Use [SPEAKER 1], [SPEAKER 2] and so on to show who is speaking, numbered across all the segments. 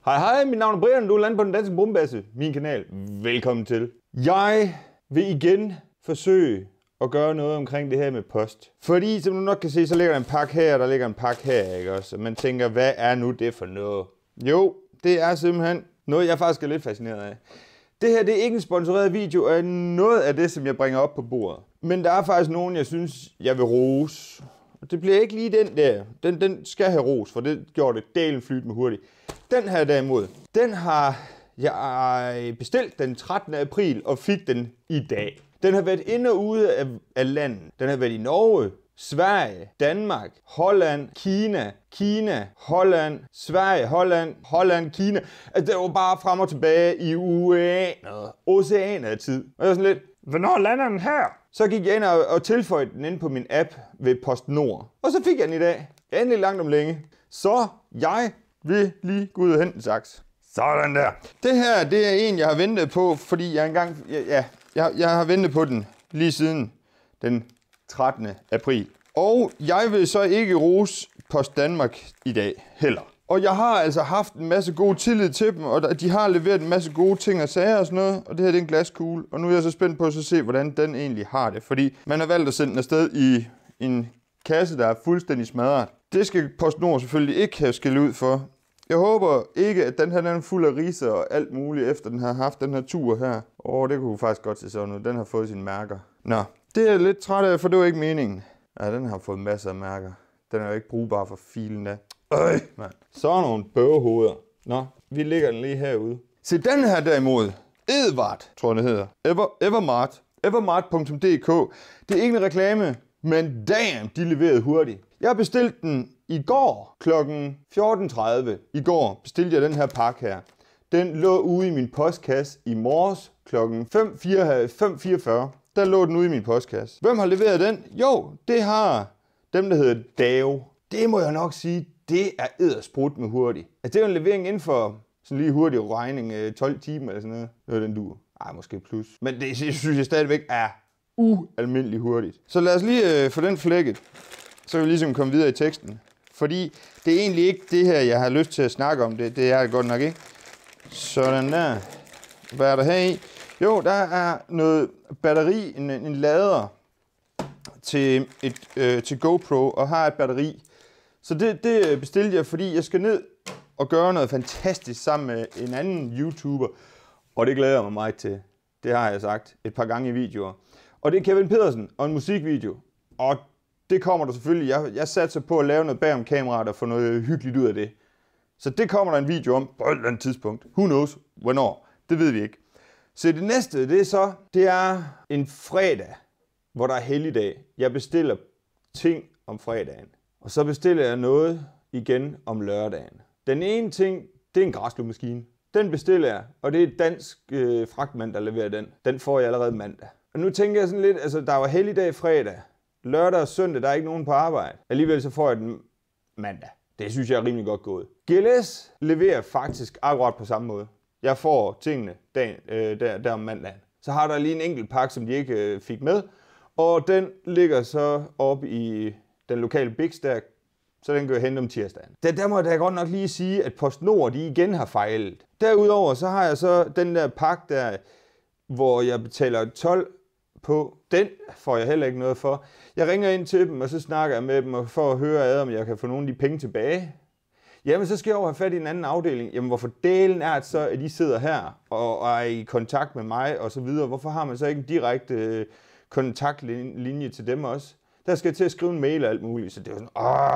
[SPEAKER 1] Hej hej, mit navn er Brian, du er landet på den danske brumbasse, min kanal. Velkommen til. Jeg vil igen forsøge at gøre noget omkring det her med post. Fordi, som du nok kan se, så ligger der en pakke her, og der ligger en pakke her, ikke også? Og man tænker, hvad er nu det for noget? Jo, det er simpelthen noget, jeg faktisk er lidt fascineret af. Det her, det er ikke en sponsoreret video af noget af det, som jeg bringer op på bordet. Men der er faktisk nogen, jeg synes, jeg vil rose. Og det bliver ikke lige den der. Den skal have ros, for det gjorde det delen flyt med hurtigt. Den her derimod, den har jeg bestilt den 13. april og fik den i dag. Den har været inde og ude af landet. Den har været i Norge, Sverige, Danmark, Holland, Kina, Holland, Sverige, Holland, Kina. Altså, det var bare frem og tilbage i oceaner af tid. Og jeg var sådan lidt, hvornår lander den her? Så gik jeg ind og tilføjede den ind på min app ved PostNord. Og så fik jeg den i dag. Endelig langt om længe. Så jeg vil lige gå ud og hente en saks. Sådan der. Det her, det er en, jeg har ventet på, fordi jeg har ventet på den lige siden den 13. april. Og jeg vil så ikke rose Post Danmark i dag heller. Og jeg har altså haft en masse god tillid til dem, og de har leveret en masse gode ting og sager og sådan noget. Og det her, det er en glaskugle, og nu er jeg så spændt på at se, hvordan den egentlig har det. Fordi man har valgt at sende den afsted i en kasse, der er fuldstændig smadret. Det skal PostNord selvfølgelig ikke have skilt ud for. Jeg håber ikke, at den her den er fuld af riser og alt muligt, efter den har haft den her tur her. Det kunne faktisk godt se sådan ud. Den har fået sine mærker. Nå, det er jeg lidt træt af, for det var ikke meningen. Ja, den har fået masser af mærker. Den er jo ikke brugbar for filen da. Man. Så er nogle bøvehoveder. Nå, vi lægger den lige herude. Se, den her derimod. Edvard, tror jeg det hedder. Evermart. Evermart.dk. Det er ikke en reklame, men damn, de leverede hurtigt. Jeg bestilte den i går kl. 14.30. I går bestilte jeg den her pakke her. Den lå ude i min postkasse i morges kl. 5.44. Der lå den ude i min postkasse. Hvem har leveret den? Jo, det har dem, der hedder Dao. Det må jeg nok sige, det er eddersprut med hurtigt. Altså, det er jo en levering inden for sådan lige hurtig regning, 12 timer eller sådan noget. Det er den dur. Ej, måske plus. Men det synes jeg stadigvæk er ualmindeligt hurtigt. Så lad os lige få den flækket. Så kan vi ligesom komme videre i teksten. Fordi det er egentlig ikke det her, jeg har lyst til at snakke om. Det er det godt nok ikke. Sådan der. Hvad er der her i? Jo, der er noget batteri, en lader til GoPro og har et batteri. Så det bestilte jeg, fordi jeg skal ned og gøre noget fantastisk sammen med en anden YouTuber. Og det glæder jeg mig meget til. Det har jeg sagt et par gange i videoer. Og det er Kevin Pedersen og en musikvideo. Og det kommer der selvfølgelig. Jeg satser på at lave noget bagom kameraet og få noget hyggeligt ud af det. Så det kommer der en video om på et eller andet tidspunkt. Who knows? Hvornår? Det ved vi ikke. Så det næste, det er en fredag, hvor der er helligdag. Jeg bestiller ting om fredagen. Og så bestiller jeg noget igen om lørdagen. Den ene ting, det er en græsslåmaskine. Den bestiller jeg, og det er et dansk fragtmand, der leverer den. Den får jeg allerede mandag. Og nu tænker jeg sådan lidt, altså der var helligdag fredag. Lørdag og søndag, der er ikke nogen på arbejde. Alligevel så får jeg den mandag. Det synes jeg er rimelig godt gået. GLS leverer faktisk akkurat på samme måde. Jeg får tingene der om mandagen. Så har der lige en enkelt pakke, som de ikke fik med. Og den ligger så oppe i den lokale Bix der, så den kan jeg hente om tirsdagen. Der må jeg godt nok lige sige, at PostNord de igen har fejlet. Derudover så har jeg så den der pakke der, hvor jeg betaler 12 på. Den får jeg heller ikke noget for. Jeg ringer ind til dem, og så snakker jeg med dem for at høre, om jeg kan få nogle af de penge tilbage. Jamen, så skal jeg over have fat i en anden afdeling. Jamen, hvorfor delen er det så, at de sidder her og er i kontakt med mig og så videre? Hvorfor har man så ikke en direkte kontaktlinje til dem også? Der skal jeg til at skrive en mail og alt muligt, så det er sådan,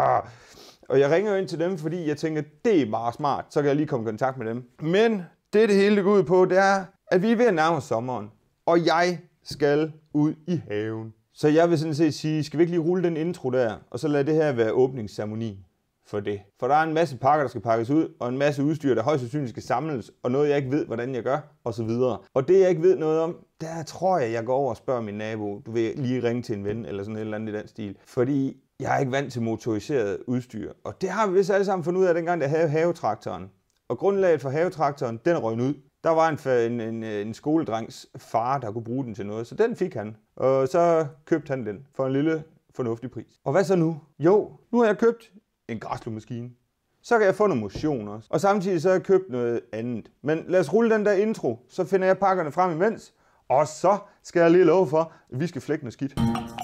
[SPEAKER 1] Og jeg ringer ind til dem, fordi jeg tænker, det er bare smart, så kan jeg lige komme i kontakt med dem. Men det hele går ud på, det er, at vi er ved at nærme os sommeren, og jeg skal ud i haven. Så jeg vil sådan set sige, skal vi ikke lige rulle den intro der, og så lade det her være åbningsceremoni for det. For der er en masse pakker, der skal pakkes ud, og en masse udstyr, der højst sandsynligt skal samles, og noget jeg ikke ved, hvordan jeg gør, og så videre. Og det jeg ikke ved noget om, der tror jeg går over og spørger min nabo, du vil lige ringe til en ven, eller sådan et eller andet i den stil. Fordi jeg er ikke vant til motoriseret udstyr. Og det har vi vist alle sammen fundet ud af, dengang der havde havetraktoren. Og grundlaget for havetraktoren, den er røgnet ud. Der var en skoledrengs far, der kunne bruge den til noget, så den fik han. Og så købte han den for en lille fornuftig pris. Og hvad så nu? Jo, nu har jeg købt en græsslåmaskine. så kan jeg få noget motion også. Og samtidig så har jeg købt noget andet. Men lad os rulle den der intro, så finder jeg pakkerne frem imens. Og så skal jeg lige love for, at vi skal flække noget skidt.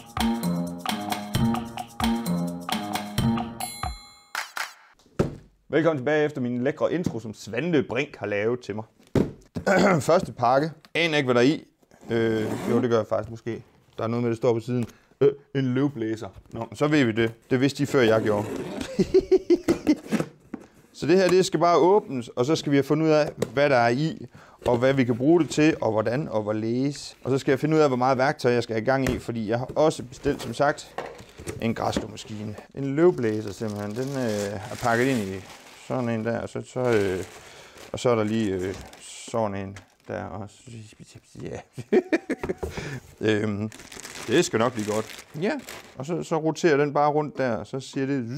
[SPEAKER 1] Velkommen tilbage efter min lækre intro, som Svante Brink har lavet til mig. Første pakke. Aner ikke, hvad der er i. Jo, det gør jeg faktisk måske. Der er noget med, det står på siden. En løvblæser. Nå, så ved vi det. Det vidste de før, jeg gjorde. Så det her, det skal bare åbnes, og så skal vi have fundet ud af, hvad der er i, og hvad vi kan bruge det til, og hvordan og hvorledes. Og så skal jeg finde ud af, hvor meget værktøj jeg skal have i gang i, fordi jeg har også bestilt, som sagt, en græsslåmaskine. En løvblæser simpelthen. Den er pakket ind i sådan en der, og så er der lige sådan en der også. Ja. Det skal nok blive godt. Ja, og så roterer den bare rundt der, og så siger det,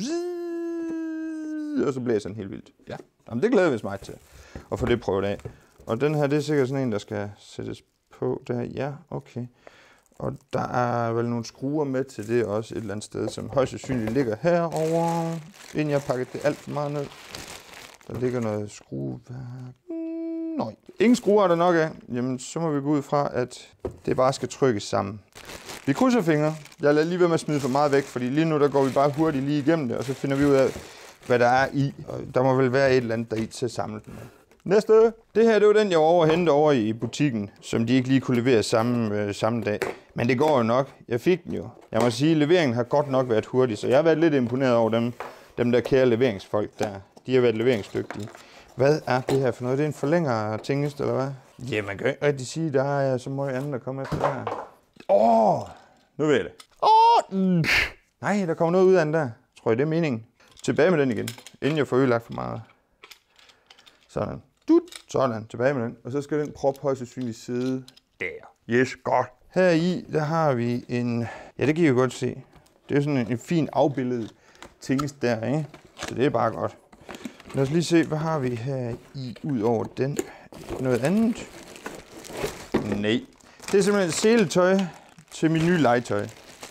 [SPEAKER 1] og så blæser den helt vildt. Ja, jamen, det glæder vi os meget til at få det prøvet af. Og den her, det er sikkert sådan en, der skal sættes på der. Ja, okay. Og der er vel nogle skruer med til det også et eller andet sted, som højst sandsynligt ligger herovre, inden jeg pakker det alt for meget ned. Der ligger noget skrueværk. Nej, ingen skruer er der nok af. Jamen, så må vi gå ud fra, at det bare skal trykkes sammen. Vi krydser fingre. Jeg lader lige være med at smide for meget væk, fordi lige nu der går vi bare hurtigt lige igennem det, og så finder vi ud af, hvad der er i. Og der må vel være et eller andet der i til at samle den. Næste. Det her, det var den, jeg var over at hente over i butikken, som de ikke lige kunne levere samme dag. Men det går jo nok. Jeg fik den jo. Jeg må sige, at leveringen har godt nok været hurtig, så jeg har været lidt imponeret over dem der kære leveringsfolk der. De har været leveringsdygtige. Hvad er det her for noget? Det er en forlænger tingest, eller hvad? Ja, man kan ikke rigtig sige, der er så meget andet, der kommer efter der. Nu ved jeg det. Nej, der kommer noget ud af den der. Tror jeg, det er meningen. Tilbage med den igen, inden jeg får ødelagt for meget. Sådan. Sådan, tilbage med den. Og så skal den prop højst sandsynligt sidde der. Yes, godt. Her i, der har vi en... Ja, det kan I jo godt se. Det er sådan en fin afbilledet tingest der, ikke? Så det er bare godt. Lad os lige se, hvad har vi her i, ud over den. Noget andet? Nej. Det er simpelthen seletøj til mit nye legetøj.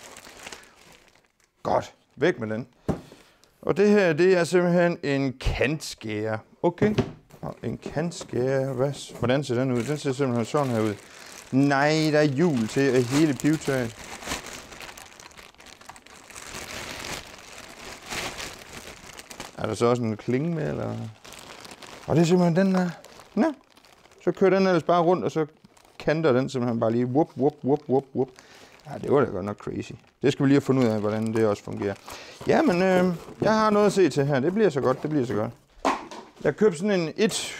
[SPEAKER 1] Godt. Væk med den. Og det her, det er simpelthen en kantskærer. Okay. Og en kantskærer. Hvordan ser den ud? Den ser simpelthen sådan her ud. Nej, der er hjul til hele pivetøjet. Er der så også en klinge med, eller? Og det er simpelthen den der. Nå. Så kører den ellers bare rundt, og så kanter den simpelthen bare lige. Whoop, whoop, whoop, whoop, whoop. Ja, det var da godt nok crazy. Det skal vi lige have fundet ud af, hvordan det også fungerer. Ja, men jeg har noget at se til her. Det bliver så godt, det bliver så godt. Jeg købte sådan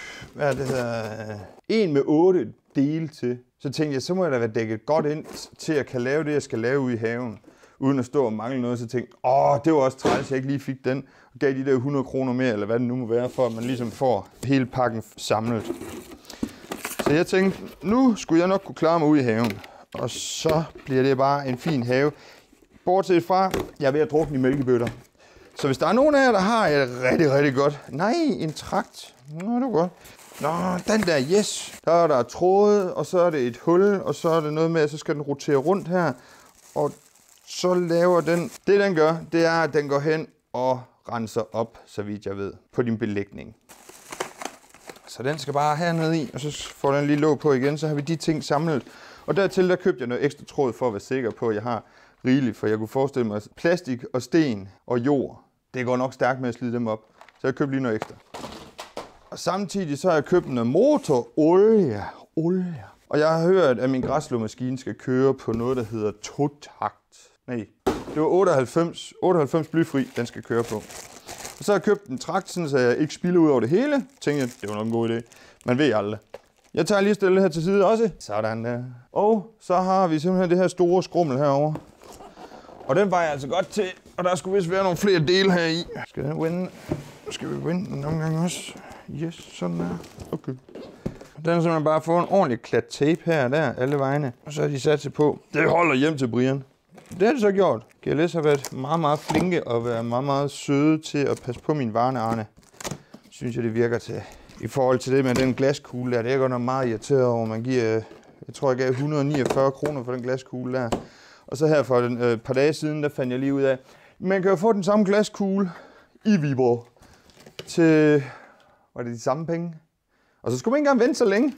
[SPEAKER 1] en med 8 dele til. Så tænkte jeg, så må jeg da være dækket godt ind til at kan lave det, jeg skal lave ude i haven. Uden at stå og mangle noget, så tænkte jeg, det var også træls, jeg ikke lige fik den. Og gav de der 100 kroner mere, eller hvad det nu må være, for at man ligesom får hele pakken samlet. Så jeg tænkte, nu skulle jeg nok kunne klare mig ude i haven. Og så bliver det bare en fin have. Bortset fra, jeg er ved at drukne i mælkebøtter. Så hvis der er nogen af jer, der har et rigtig, rigtig godt... Nej, en trakt. Nå, det var godt. Nå, den der, yes. Der er der tråde, og så er det et hul, og så er det noget med, at så skal den rotere rundt her. Og så laver den... Det den gør, det er, at den går hen og renser op, så vidt jeg ved, på din belægning. Så den skal bare hernede i, og så får den lige låg på igen, så har vi de ting samlet. Og dertil der købte jeg noget ekstra tråd for at være sikker på, at jeg har rigeligt, for jeg kunne forestille mig, at plastik og sten og jord, det går nok stærkt med at slide dem op. Så jeg købte lige noget ekstra. Og samtidig så har jeg købt noget motorolie. Og jeg har hørt, at min græsslåmaskine skal køre på noget, der hedder totakt. Nej, det var 98 blyfri, den skal køre på. Og så har jeg købt en trakt, så jeg ikke spilder ud over det hele. Tænkte jeg, det var nok en god idé. Man ved aldrig. Jeg tager lige stille her til side også. Sådan der. Og så har vi simpelthen det her store skrummel herovre. Og den var jeg altså godt til. Og der skulle vist være nogle flere dele her i. Skal vi vinde den omgang også? Yes, sådan der. Okay. Den har simpelthen bare fået en ordentlig klat tape her og der, alle vegne. Og så har de sat sig på. Det holder hjem til Brian. Det har de så gjort. GLS har været meget, meget flinke og været meget, meget søde til at passe på min varne Arne. Synes jeg, det virker til. I forhold til det med den glaskugle der, det er jeg godt nok meget irriteret over. Man giver, jeg tror, jeg gav 149 kroner for den glaskugle der. Og så her for et par dage siden, der fandt jeg lige ud af, man kan jo få den samme glaskugle i Viborg. til... Var det de samme penge? Og så skulle man ikke engang vente så længe.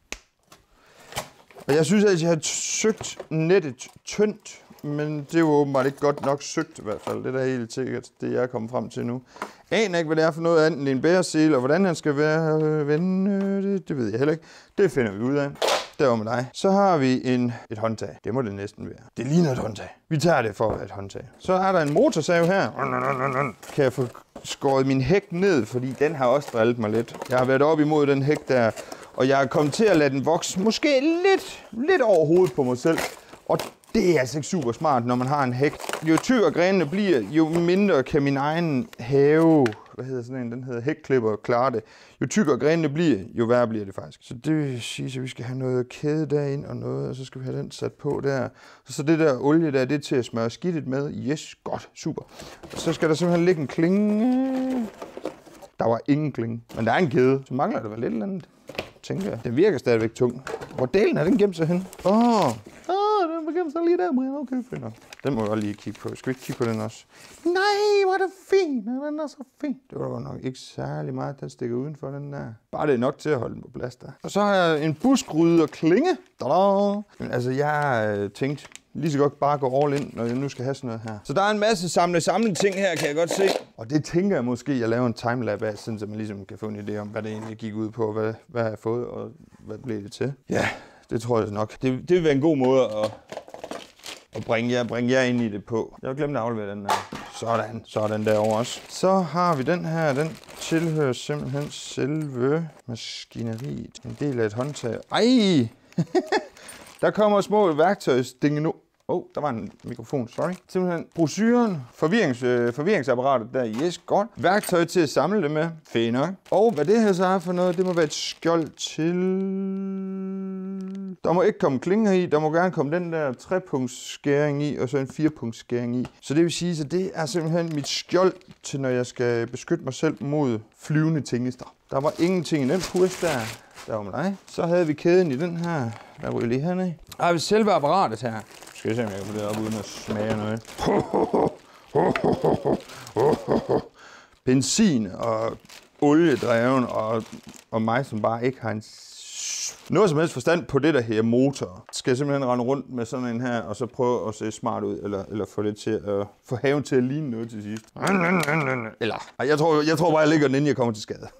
[SPEAKER 1] Og jeg synes, at jeg har søgt nettet tyndt, men det er jo åbenbart ikke godt nok søgt i hvert fald. Det er da helt sikkert, det jeg er kommet frem til nu. Aner ikke, hvad det er for noget andet end en bæresel, og hvordan han skal være vende, det ved jeg heller ikke. Det finder vi ud af. Derovre med dig. Så har vi et håndtag. Det må det næsten være. Det ligner et håndtag. Vi tager det for et håndtag. Så er der en motorsav her. Kan jeg få skåret min hæk ned, fordi den har også drillet mig lidt. Jeg har været op imod den hæk der, og jeg er kommet til at lade den vokse måske lidt over hovedet på mig selv. Og det er altså ikke super smart, når man har en hæk. Jo tykkere grenene bliver, jo mindre kan min egen have, hvad hedder sådan en, den hedder hækklipper, klare det. Jo tykkere grenene bliver, jo værre bliver det faktisk. Så det vil sige, at vi skal have noget kæde derind og noget, og så skal vi have den sat på der. Så det der olie der, det er til at smøre skidtet med. Yes, godt, super. Og så skal der simpelthen ligge en klinge. Der var ingen klinge, men der er en kæde. Så mangler der vel lidt eller andet, tænker jeg. Den virker stadigvæk tung. Hvor delen er den gemt sig hen? Den var gemt sig lige der, Brian. Okay, fint nok. Den må jeg også lige kigge på. Skal vi ikke kigge på den også? Nej, hvor er det fint. Den er så fin. Det var godt nok ikke særlig meget, den stikker udenfor den der. Bare det er nok til at holde den på plads der. Og så har jeg en buskryde og klinge. Men altså, jeg har tænkt lige så godt bare gå all in, når jeg nu skal have sådan noget her. Så der er en masse samlet ting her, kan jeg godt se. Og det tænker jeg måske, jeg laver en timelapse af, sådan så man ligesom kan få en idé om, hvad det egentlig gik ud på, hvad jeg har fået, og hvad blev det til. Ja, det tror jeg nok. Det vil være en god måde at bringe jer ind i det på. Jeg har glemt at aflevere den der. Sådan derovre også. Så har vi den her, den tilhører simpelthen selve maskineriet. En del af et håndtag. Ej! Der kommer små værktøjsdinge nu. Der var en mikrofon, sorry. Simpelthen brochuren, forvirringsapparatet der, yes, godt. Værktøj til at samle det med, fint nok. Og hvad det her så er for noget, det må være et skjold til... Der må ikke komme klinger i, der må gerne komme den der 3-punktsskæring i, og så en 4-punktsskæring i. Så det vil sige, at det er simpelthen mit skjold til, når jeg skal beskytte mig selv mod flyvende tingester. Der var ingenting i den purs der. Der var med dig. Så havde vi kæden i den her. Der ryger lige hernede. Der har vi selve apparatet her. Skal jeg se, om jeg kan få det op uden at smage noget. Benzin og oliedreven og mig, som bare ikke har noget som helst forstand på det, der her motor. Skal jeg simpelthen rende rundt med sådan en her, og så prøve at se smart ud, eller få det til at få haven til at ligne noget til sidst. Eller, jeg tror bare, jeg ligger den, inden jeg kommer til skade.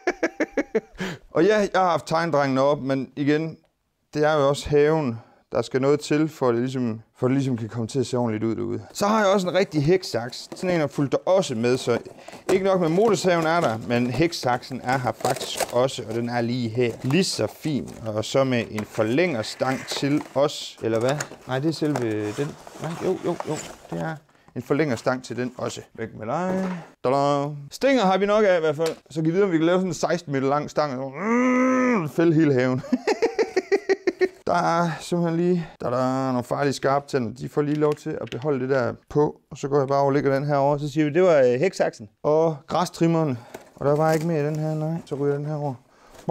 [SPEAKER 1] Og ja, jeg har haft tegndrengene op, men igen, det er jo også haven, der skal noget til, for det ligesom kan komme til at se ordentligt ud derude. Så har jeg også en rigtig hæksaks. Sådan en har fulgt der også med, så ikke nok med motorsaven er der, men hæksaksen er her faktisk også, og den er lige her. Lige så fin, og så med en forlængerstang til os, eller hvad? Nej, det er selve den. Nej, jo, det er en forlængerstang til den også. Væk med dig. Da-da. Stænger har vi nok af i hvert fald. Så kan vi vide, om vi kan lave sådan en 16 meter lang stang, og fælde hele haven. Der er simpelthen lige nogle farlige skarptænder. De får lige lov til at beholde det der på. Og så går jeg bare og lægger den her over. Så siger vi, det var hæksaksen. Og græstrimmeren. Og der var ikke mere i den her, nej. Så ryger den her over.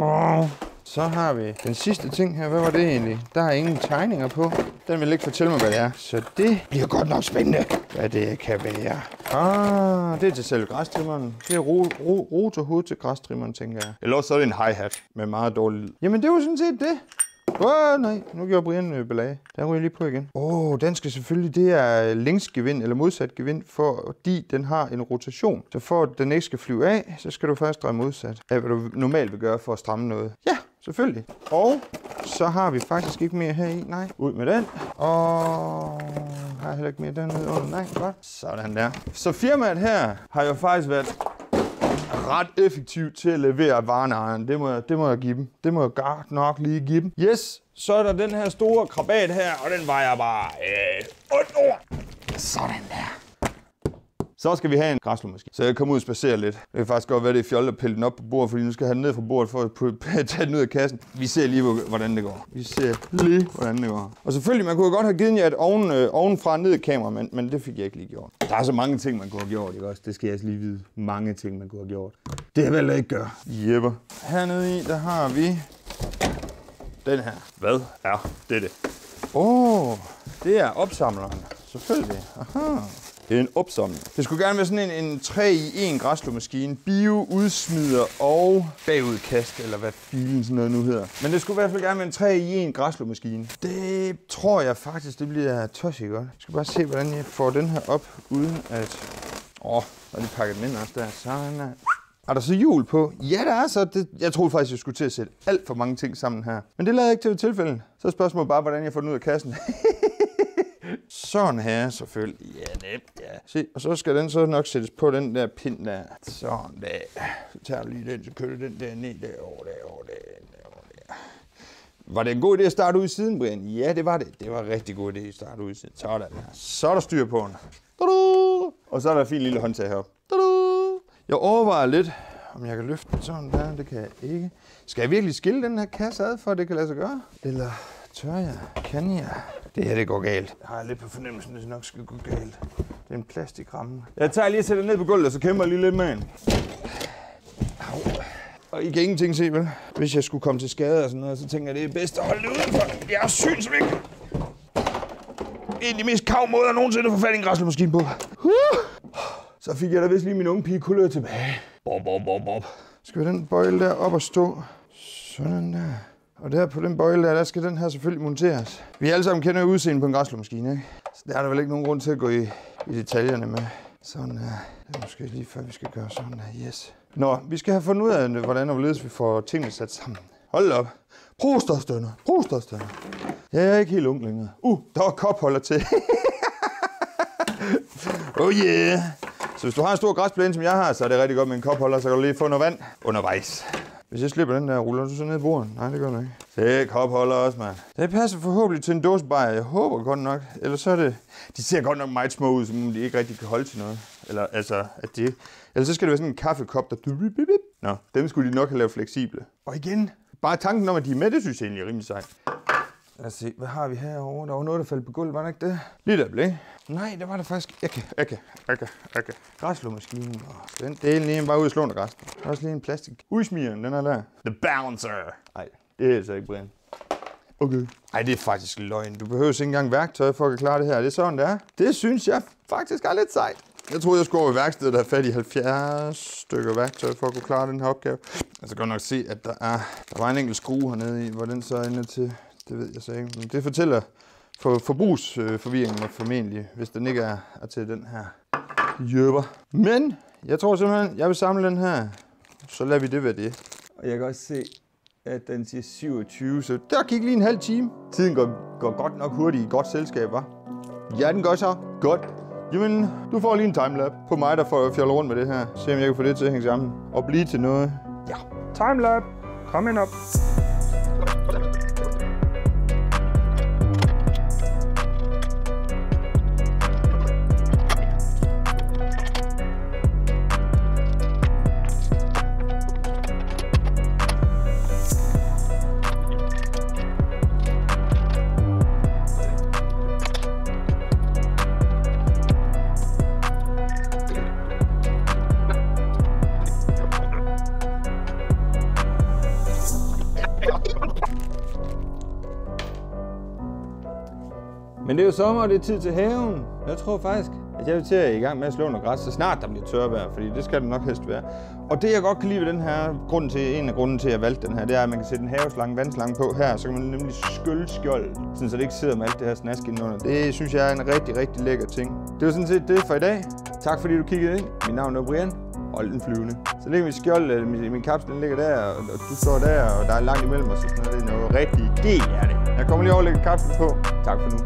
[SPEAKER 1] Så har vi den sidste ting her. Hvad var det egentlig? Der er ingen tegninger på. Den vil ikke fortælle mig, hvad det er. Så det bliver godt nok spændende, hvad det kan være. Det er til selve græstrimmeren. Det er rotorhoved til græstrimmeren, tænker jeg. Eller så er det en hi-hat med meget dårlig lyd. Jamen, det var sådan set det. Nej, nu gjorde Brian ballade. Der ryger jeg lige på igen. Den skal selvfølgelig, det er længsgevind eller modsat gevind, fordi den har en rotation. Så for at den ikke skal flyve af, så skal du først dreje modsat af, hvad du normalt vil gøre for at stramme noget. Ja, selvfølgelig. Og så har vi faktisk ikke mere her i. Nej, ud med den. Og har jeg heller ikke mere dernede under. Nej, godt. Sådan der. Så firmaet her har jo faktisk været ret effektivt til at levere varenejeren. Det må jeg give dem. Det må jeg godt nok lige give dem. Yes, så er der den her store krabat her, og den vejer bare 8 år. Sådan der. Så skal vi have en græsslåmaskine. Så jeg kommer ud og spacerer lidt. Det kan faktisk godt være, det er fjollet at pille den op på bordet, fordi nu skal jeg have den ned fra bordet for at tage den ud af kassen. Vi ser lige, hvordan det går. Og selvfølgelig, man kunne godt have givet jer et ovenfra ned kamera, men det fik jeg ikke lige gjort. Der er så mange ting, man kunne have gjort, ikke også? Det skal jeg altså lige vide. Mange ting, man kunne have gjort. Det har jeg vel ikke gøre. Jepper. Hernede i, der har vi den her. Hvad er dette? Det er opsamleren. Selvfølgelig. Aha. en opsamling. Det skulle gerne være sådan en 3-i-1 græsslåmaskine, bio-udsmider og bagudkast, eller hvad filen sådan noget nu hedder. Men det skulle i hvert fald gerne være en 3-i-1 græsslåmaskine. Det tror jeg faktisk, det bliver tosset godt. Jeg skal bare se, hvordan jeg får den her op, uden at... der er lige pakket den ind også der. Sådan der. Er der så hjul på? Ja, der er så. Jeg troede faktisk, jeg skulle til at sætte alt for mange ting sammen her. Men det lader ikke til et tilfælde. Så er spørgsmålet bare, hvordan jeg får den ud af kassen. Sådan her, selvfølgelig. Ja, nemt, ja. Se, og så skal den så nok sættes på den der pind der. Sådan der. Så tager du lige den, så kører du den der ned derovre. Var det en god idé at starte ud i siden, Brian? Ja, det var det. Det var en rigtig god idé at starte ud i siden. Sådan her. Så er der styr på den. Og så er der et fint lille håndtag heroppe. Jeg overvejer lidt, om jeg kan løfte den sådan der. Det kan jeg ikke. Skal jeg virkelig skille den her kasse ad, for at det kan lade sig gøre? Eller tør jeg? Kan jeg? Det her, det går galt. Jeg har lidt på fornemmelsen, at det nok skal gå galt. Det er en plastikramme. Jeg tager lige og sætter ned på gulvet, og så kæmper jeg lige lidt med den. Og I kan ingenting se, vel? Hvis jeg skulle komme til skade og sådan noget, så tænker jeg, det er bedst at holde det udenfor. Jeg er synsvinkel. En af de mest kav måder nogensinde at få fat i en græsslåmaskine på. Så fik jeg da vist lige min unge pige kulør tilbage. Bob. Skal den bøjle der op og stå? Sådan der. Og der på den bøjle der skal den her selvfølgelig monteres. Vi alle sammen kender udseendet på en græsslåmaskine, ikke? Så der er der vel ikke nogen grund til at gå i detaljerne med. Sådan her. Det er måske lige før vi skal gøre sådan her. Yes. Nå, vi skal have fundet ud af, hvordan og hvorledes vi får tingene sat sammen. Hold op. Prostostønder. Jeg er ikke helt ung længere. Der var kopholder til. Oh yeah. Så hvis du har en stor græsplæne, som jeg har, så er det rigtig godt med en kopholder, så kan du lige få noget vand undervejs. Hvis jeg slipper den der, ruller du så ned i bordet? Nej, det gør du ikke. Se, kopholder også, mand. Det passer forhåbentlig til en dåsebajer. Jeg håber godt nok. Ellers så er det... De ser godt nok meget små ud, som om de ikke rigtig kan holde til noget. Eller altså, at de... Ellers så skal det være sådan en kaffekop, der... Nå, dem skulle de nok have lavet fleksible. Og igen, bare tanken om, at de er med, det synes jeg egentlig er rimelig sejt. Lad os se, hvad har vi herovre? Der var noget, der faldt på gulvet, var der ikke det? Lige der blik. Nej, der var der faktisk ikke. Græsslåmaskinen. Den delen lige bare ud og slå under græs. Der er også lige en plastik. Udsmigeren, den er der. The Bouncer. Nej, det er altså ikke, Brian. Okay. Ej, det er faktisk løgn. Du behøver ikke engang værktøj for at klare det her. Det er sådan, det er. Det synes jeg faktisk er lidt sejt. Jeg troede, jeg skulle over i værkstedet og have fat i 70 stykker værktøj for at kunne klare den her opgave. Jeg skal godt nok se, at der var en enkelt skrue hernede i, hvor den så ender til. Det ved jeg så ikke. Men det fortæller forbrugsforvirringen formentlig, hvis den ikke er til den her jøber. Men jeg tror simpelthen, jeg vil samle den her. Så lader vi det være det. Og jeg kan også se, at den siger 27, så der gik lige en halv time. Tiden går godt nok hurtigt i godt selskab, hva'? Ja, den gør så. Godt. Jamen, du får lige en timelap på mig, der får fjoller rundt med det her. Se om jeg kan få det til at hænge sammen og blive til noget. Ja, timelap. Kom ind op. Men det er jo sommer, og det er tid til haven. Jeg tror faktisk, at jeg vil til at i gang med at slå noget græs, så snart der bliver tørvejr, fordi det skal det nok helst være. Og det jeg godt kan lide ved den her, en af grunden til at jeg valgte den her, det er, at man kan sætte en haveslange, vandslange på her, så kan man nemlig skylle skjold, så det ikke sidder med alt det her snask indenunder. Det synes jeg er en rigtig, rigtig lækker ting. Det var sådan set det for i dag. Tak fordi du kiggede ind. Mit navn er Brian. Hold den flyvende. Så ligger mit skjold, min kapsel den ligger der, og du står der, og der er langt imellem os, så sådan noget. Det er noget rigtigt. Det er det. Jeg kommer lige over og lægger kapslen på. Tak for nu.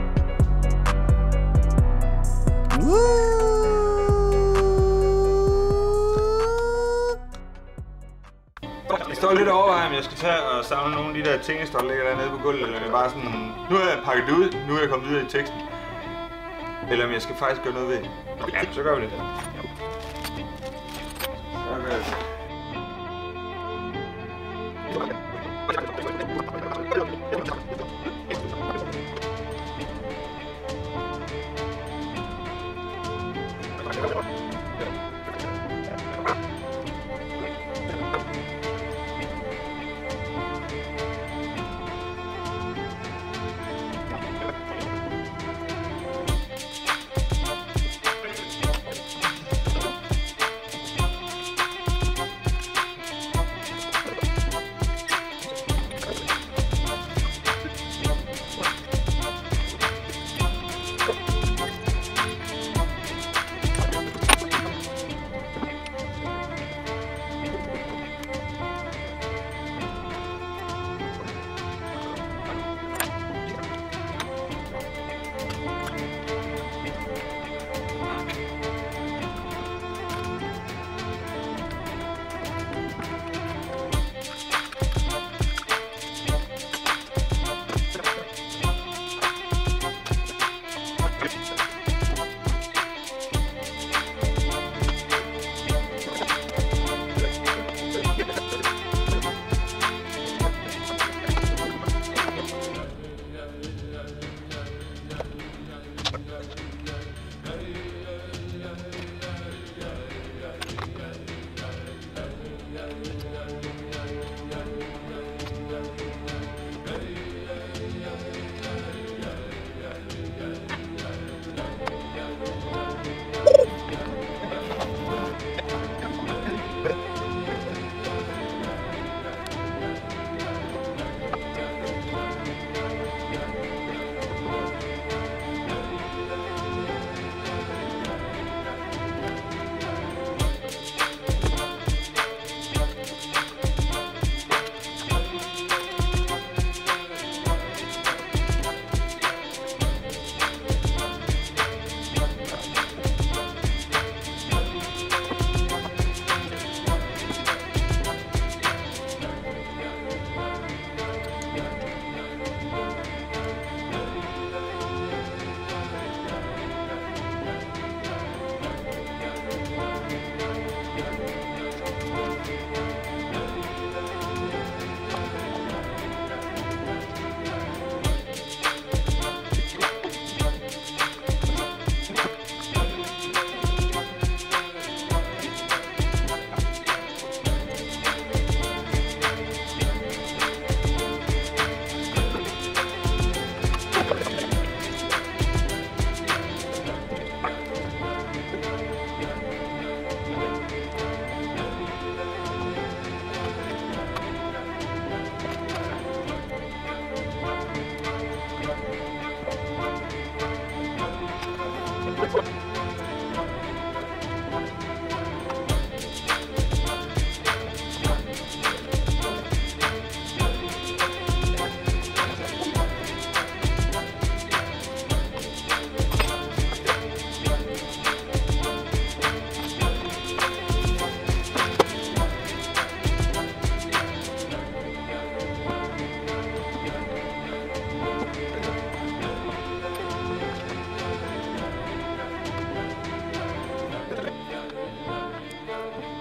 [SPEAKER 1] Jeg står lidt overvejer, om jeg skal tage og samle nogle af de der ting, der ligger dernede på gulvet, eller bare sådan, nu er jeg pakket det ud, nu er jeg kommet videre i teksten. Eller om jeg skal faktisk gøre noget ved det. Ja, så gør vi det. Så gør vi det.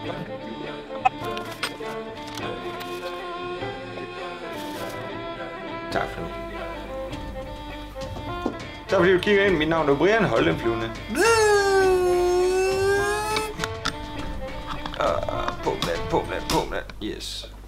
[SPEAKER 1] Tak for nu. Tak fordi du kigger ind. Mit navn er Brian. Hold den flyvende. På blandt. Yes.